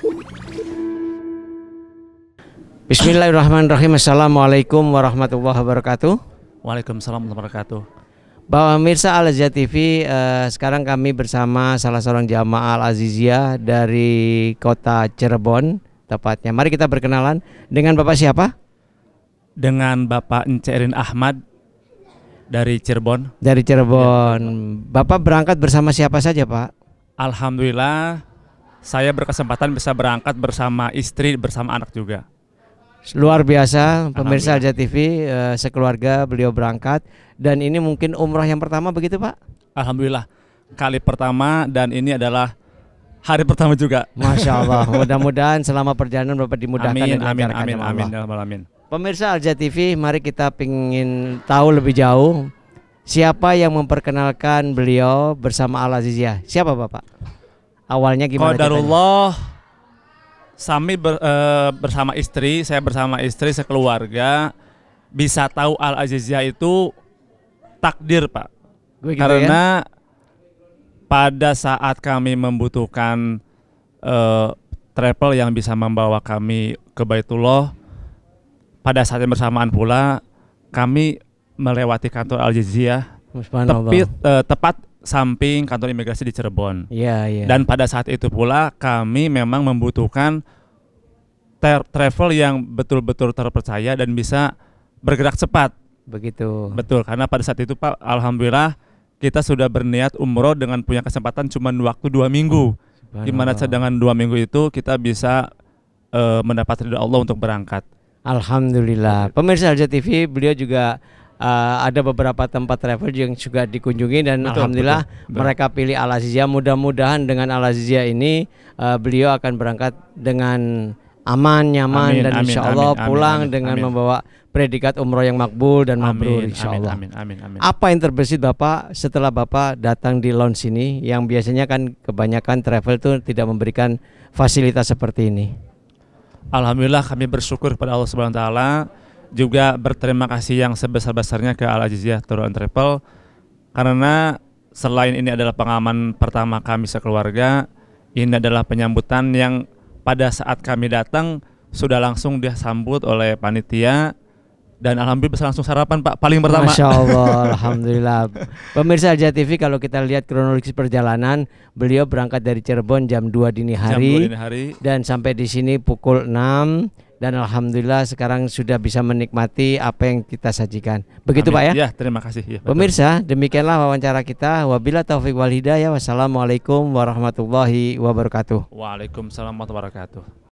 Bismillahirrahmanirrahim. Assalamualaikum warahmatullahi wabarakatuh. Waalaikumsalam warahmatullahi wabarakatuh. Bapak Mirsa Al-Aziziyah TV, sekarang kami bersama salah seorang jamaah Al-Aziziyah dari kota Cirebon tepatnya. Mari kita berkenalan dengan Bapak siapa? Dengan Bapak Erin Ahmad dari Cirebon. Dari Cirebon. Bapak berangkat bersama siapa saja, Pak? Alhamdulillah saya berkesempatan bisa berangkat bersama istri, bersama anak juga. Luar biasa, pemirsa Al-Aziziyah TV, sekeluarga beliau berangkat dan ini mungkin umrah yang pertama begitu, Pak? Alhamdulillah kali pertama dan ini adalah hari pertama juga. Masya Allah, mudah-mudahan selama perjalanan Bapak dimudahkan amin, dan amin, dilancarkan amin, oleh amin, Allah. amin. Pemirsa Al-Aziziyah TV, mari kita ingin tahu lebih jauh siapa yang memperkenalkan beliau bersama Al-Aziziyah. Siapa Bapak? Awalnya gimana ceritanya? Qadarullah, bersama istri, saya bersama istri sekeluarga bisa tahu Al-Aziziyah itu takdir, Pak. Begitu Karena pada saat kami membutuhkan travel yang bisa membawa kami ke Baitullah, pada saat yang bersamaan pula kami melewati kantor Al-Aziziyah tepat samping kantor imigrasi di Cirebon. Iya. Dan pada saat itu pula kami memang membutuhkan travel yang betul-betul terpercaya dan bisa bergerak cepat. Begitu. Betul, karena pada saat itu Pak, alhamdulillah kita sudah berniat umroh dengan punya kesempatan cuma waktu 2 minggu. Gimana dengan 2 minggu itu kita bisa mendapat ridha Allah untuk berangkat. Alhamdulillah. Pemirsa Al-Aziziyah TV, beliau juga ada beberapa tempat travel yang juga dikunjungi dan alhamdulillah mereka pilih Al-Aziziyah. Mudah-mudahan dengan Al-Aziziyah ini beliau akan berangkat dengan aman, nyaman dan insya Allah pulang dengan membawa predikat umroh yang makbul dan mabrur insya Allah. Amin. Apa yang terbesit Bapak setelah Bapak datang di lounge ini yang biasanya kan kebanyakan travel itu tidak memberikan fasilitas seperti ini? Alhamdulillah kami bersyukur kepada Allah Subhanahu wa taala, juga berterima kasih yang sebesar-besarnya ke Al-Aziziyah Tour and Travel, karena selain ini adalah pengalaman pertama kami sekeluarga, ini adalah penyambutan yang pada saat kami datang sudah langsung disambut oleh panitia dan alhamdulillah bisa langsung sarapan, Pak, paling pertama. Masya Allah, alhamdulillah. Pemirsa Al-Aziziyah TV, kalau kita lihat kronologis perjalanan, beliau berangkat dari Cirebon jam 2 dini hari, dan sampai di sini pukul 6 dan alhamdulillah sekarang sudah bisa menikmati apa yang kita sajikan. Begitu Pak ya? Ya, terima kasih. Ya, pemirsa, demikianlah wawancara kita. Wabila taufiq wal hidayah. Wassalamualaikum warahmatullahi wabarakatuh. Waalaikumsalam warahmatullahi wabarakatuh.